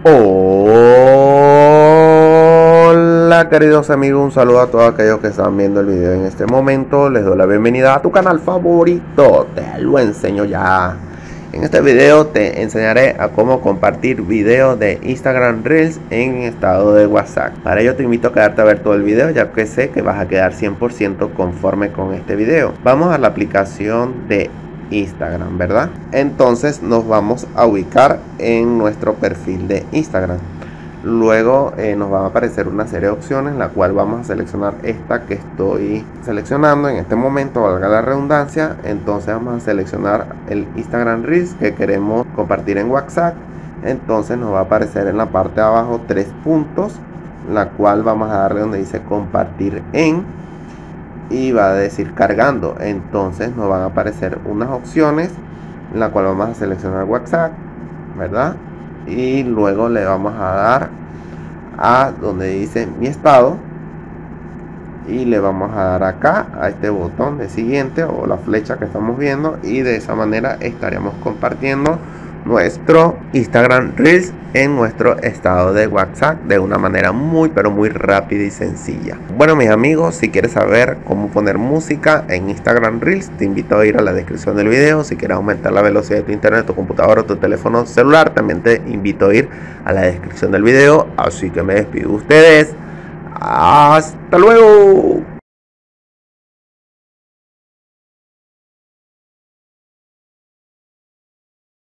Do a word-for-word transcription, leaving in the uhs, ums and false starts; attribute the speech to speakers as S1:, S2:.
S1: Hola queridos amigos, un saludo a todos aquellos que están viendo el video en este momento. Les doy la bienvenida a tu canal favorito, te lo enseño ya. En este video te enseñaré a cómo compartir videos de Instagram Reels en estado de WhatsApp. Para ello te invito a quedarte a ver todo el video, ya que sé que vas a quedar cien por ciento conforme con este video. Vamos a la aplicación de Instagram, ¿verdad? Entonces nos vamos a ubicar en nuestro perfil de Instagram. Luego eh, nos va a aparecer una serie de opciones, la cual vamos a seleccionar esta que estoy seleccionando en este momento, valga la redundancia. Entonces vamos a seleccionar el Instagram Reels que queremos compartir en WhatsApp. Entonces nos va a aparecer en la parte de abajo tres puntos, la cual vamos a darle donde dice compartir en, y va a decir cargando. Entonces nos van a aparecer unas opciones, en la cual vamos a seleccionar WhatsApp, ¿verdad? Y luego le vamos a dar a donde dice mi estado y le vamos a dar acá a este botón de siguiente o la flecha que estamos viendo, y de esa manera estaríamos compartiendo nuestro Instagram Reels en nuestro estado de WhatsApp de una manera muy pero muy rápida y sencilla. Bueno, mis amigos, si quieres saber cómo poner música en Instagram Reels, te invito a ir a la descripción del video. Si quieres aumentar la velocidad de tu internet, tu computadora o tu teléfono celular, también te invito a ir a la descripción del video. Así que me despido de ustedes. Hasta luego.